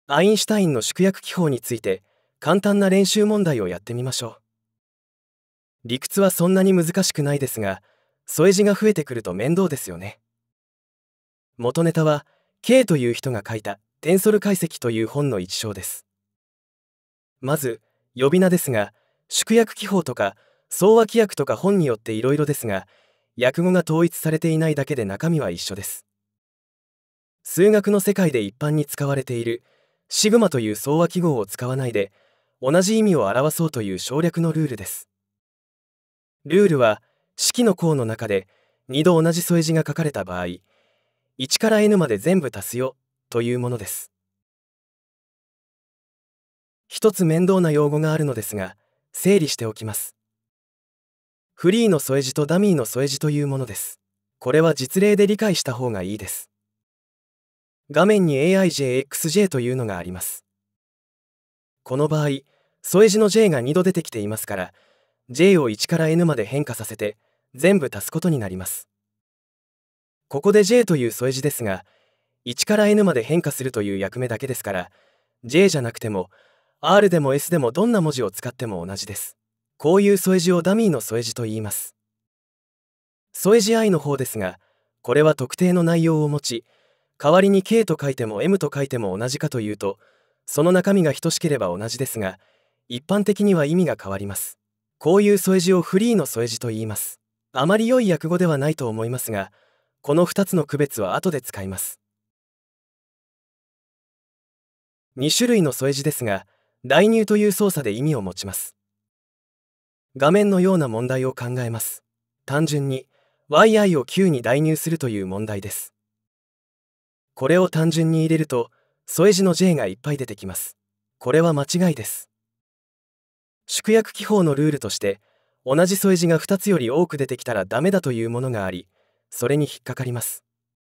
アインシュタインの縮約機法について簡単な練習問題をやってみましょう。理屈はそんなに難しくないですが、添え字が増えてくると面倒ですよね。元ネタは K という人が書いたテンソル解析という本の一章です。まず呼び名ですが、縮約記法とか総和規約とか本によっていろいろですが、訳語が統一されていないだけで中身は一緒です。数学の世界で一般に使われているシグマという総和記号を使わないで同じ意味を表そうという省略のルールです。ルールは式の項の中で2度同じ添え字が書かれた場合、1から n まで全部足すよというものです。一つ面倒な用語があるのですが、整理しておきます。フリーの添え字とダミーの添え字というものです。これは実例で理解した方がいいです。画面に AIJXJ というのがあります。この場合、添え字の J が2度出てきていますから、J を1から N まで変化させて全部足すことになります。ここで J という添え字ですが、1から N まで変化するという役目だけですから、J じゃなくても R でも S でもどんな文字を使っても同じです。こういう添え字をダミーの添え字と言います。添え字 I の方ですが、これは特定の内容を持ち、代わりに K と書いても M と書いても同じかというと、その中身が等しければ同じですが、一般的には意味が変わります。こういう添え字をフリーの添え字と言います。あまり良い訳語ではないと思いますが、この2つの区別は後で使います。2種類の添え字ですが、代入という操作で意味を持ちます。画面のような問題を考えます。単純に yi を q に代入するという問題です。これを単純に入れると、添え字の J がいっぱい出てきます。これは間違いです。縮約記法のルールとして、同じ添え字が2つより多く出てきたらダメだというものがあり、それに引っかかります。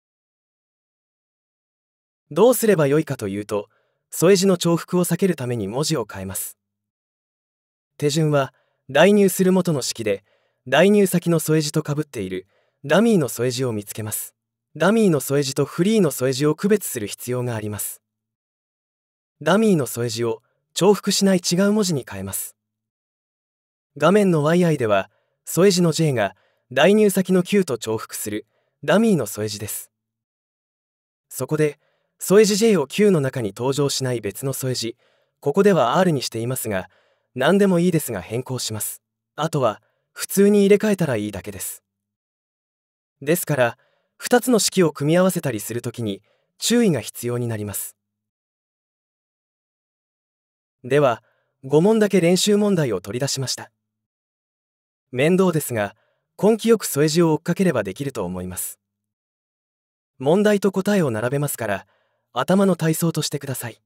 どうすればよいかというと、添え字の重複を避けるために文字を変えます。手順は、代入する元の式で、代入先の添え字と被っているダミーの添え字を見つけます。ダミーの添え字とフリーの添え字を区別する必要があります。ダミーの添え字を重複しない違う文字に変えます。画面の yi では、添え字の J が代入先の Q と重複するダミーの添え字です。そこで、添え字 J を Q の中に登場しない別の添え字、ここでは R にしていますが、何でもいいですが変更します。あとは、普通に入れ替えたらいいだけです。ですから、2つの式を組み合わせたりするときに注意が必要になります。では、5問だけ練習問題を取り出しました。面倒ですが、根気よく添え字を追っかければできると思います。問題と答えを並べますから、頭の体操としてください。